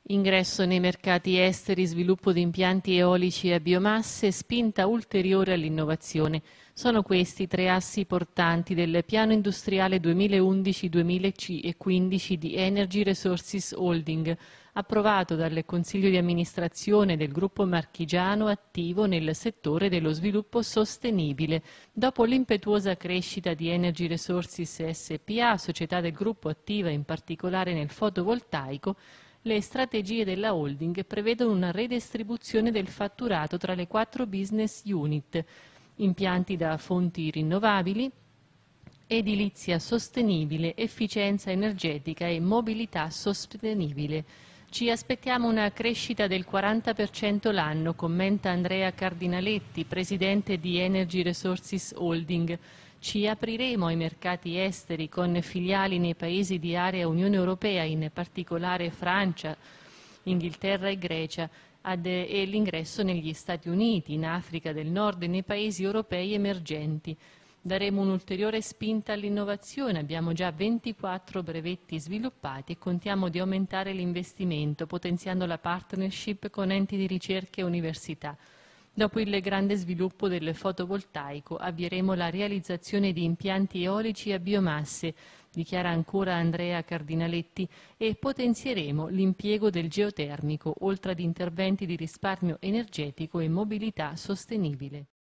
Ingresso nei mercati esteri, sviluppo di impianti eolici a biomasse, spinta ulteriore all'innovazione. Sono questi tre assi portanti del piano industriale 2011-2015 di Energy Resources Holding, approvato dal Consiglio di amministrazione del gruppo marchigiano attivo nel settore dello sviluppo sostenibile. Dopo l'impetuosa crescita di Energy Resources SpA, società del gruppo attiva in particolare nel fotovoltaico, le strategie della holding prevedono una redistribuzione del fatturato tra le 4 business unit: impianti da fonti rinnovabili, edilizia sostenibile, efficienza energetica e mobilità sostenibile. Ci aspettiamo una crescita del 40% l'anno, commenta Andrea Cardinaletti, presidente di Energy Resources Holding. Ci apriremo ai mercati esteri con filiali nei paesi di area Unione Europea, in particolare Francia, Inghilterra e Grecia, e l'ingresso negli Stati Uniti, in Africa del Nord e nei paesi europei emergenti. Daremo un'ulteriore spinta all'innovazione, abbiamo già 24 brevetti sviluppati e contiamo di aumentare l'investimento, potenziando la partnership con enti di ricerca e università. Dopo il grande sviluppo del fotovoltaico avvieremo la realizzazione di impianti eolici a biomasse, dichiara ancora Andrea Cardinaletti, e potenzieremo l'impiego del geotermico, oltre ad interventi di risparmio energetico e mobilità sostenibile.